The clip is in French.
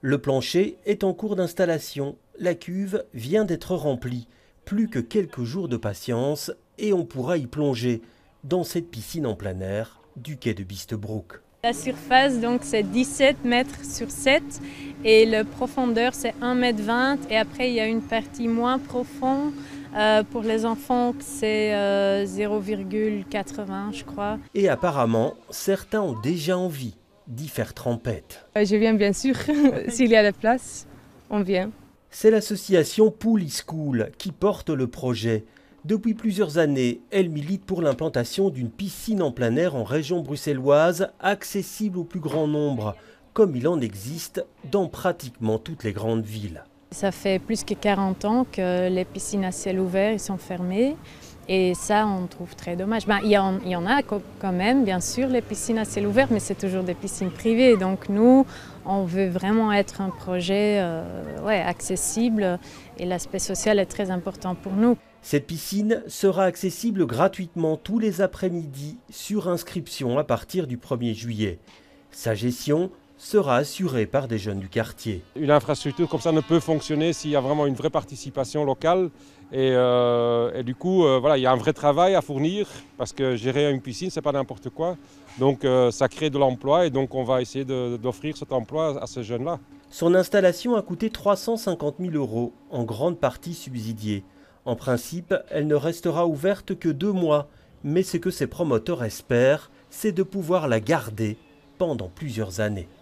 Le plancher est en cours d'installation. La cuve vient d'être remplie. Plus que quelques jours de patience et on pourra y plonger dans cette piscine en plein air du quai de Beesbrook. La surface, donc, c'est 17 mètres sur 7 et la profondeur, c'est 1,20 m. Et après, il y a une partie moins profonde. Pour les enfants, c'est 0,80, je crois. Et apparemment, certains ont déjà envie d'y faire trempette. Je viens bien sûr, s'il y a la place, on vient. C'est l'association Pool School qui porte le projet. Depuis plusieurs années, elle milite pour l'implantation d'une piscine en plein air en région bruxelloise, accessible au plus grand nombre, comme il en existe dans pratiquement toutes les grandes villes. Ça fait plus que 40 ans que les piscines à ciel ouvert sont fermées et ça, on trouve très dommage. Il y en a quand même, bien sûr, les piscines à ciel ouvert, mais c'est toujours des piscines privées. Donc nous, on veut vraiment être un projet accessible et l'aspect social est très important pour nous. Cette piscine sera accessible gratuitement tous les après-midi sur inscription à partir du 1er juillet. Sa gestion sera assurée par des jeunes du quartier. Une infrastructure comme ça ne peut fonctionner s'il y a vraiment une vraie participation locale. Et du coup, il y a un vrai travail à fournir parce que gérer une piscine, c'est pas n'importe quoi. Donc ça crée de l'emploi et donc on va essayer d'offrir cet emploi à ces jeunes-là. Son installation a coûté 350 000 €, en grande partie subsidiée. En principe, elle ne restera ouverte que 2 mois, mais ce que ses promoteurs espèrent, c'est de pouvoir la garder pendant plusieurs années.